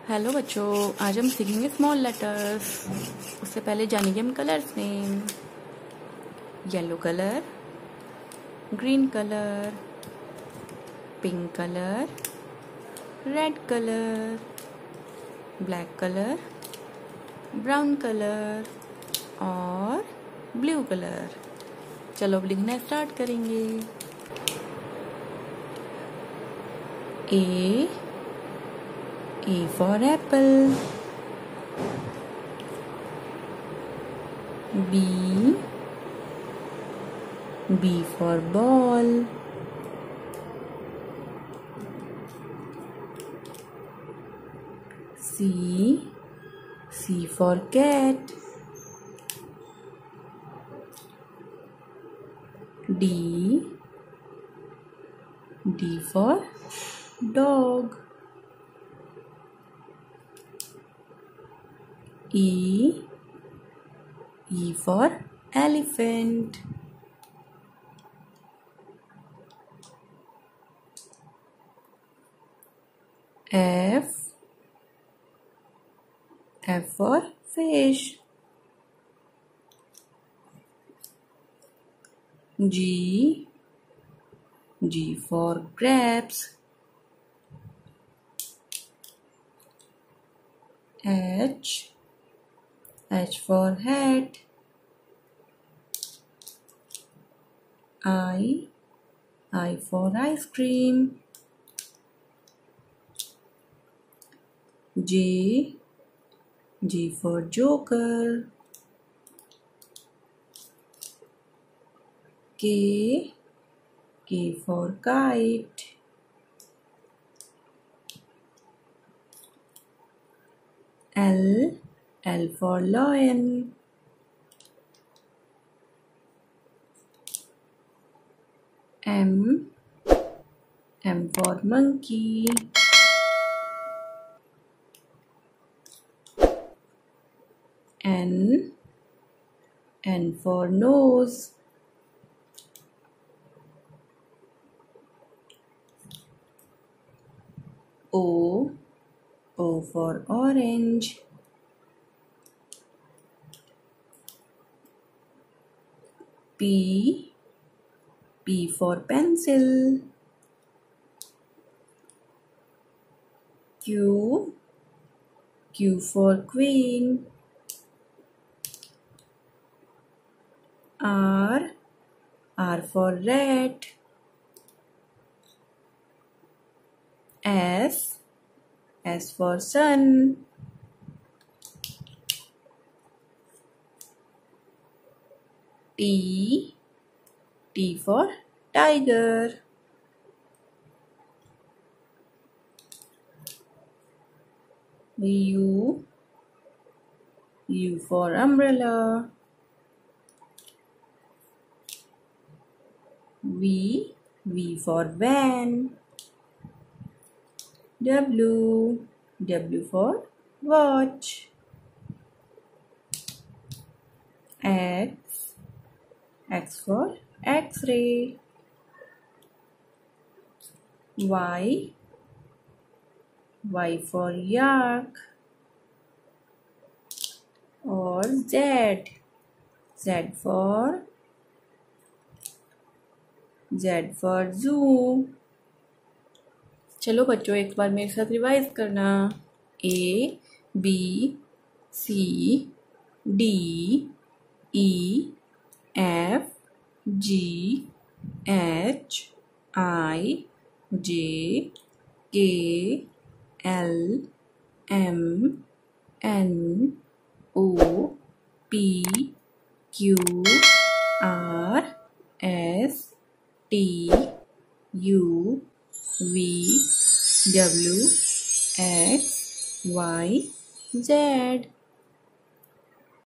Hello बच्चों, आज हम सीखेंगे स्मॉल लेटर्स। उससे पहले जानेंगे हम colours name. Yellow colour, green colour, pink colour, red colour, black colour, brown colour और ब्लू कलर। चलो अब लिखना स्टार्ट करेंगे। A for apple. B for ball. C for cat. D for dog. E for elephant. F for fish. G for grapes. H for hat. I for ice cream. J for joker. K for kite. L for lion. M for monkey. N for nose. O for orange. P for pencil. Q for queen. R for rat. S for sun. T for tiger. U for umbrella. V for van. W for watch. X for X-ray. Y for yak. और Z for zoo. चलो बच्चों, एक बार मेरे साथ revise करना। A B C D E F G H I J K L M N O P Q R S T U V W X Y Z.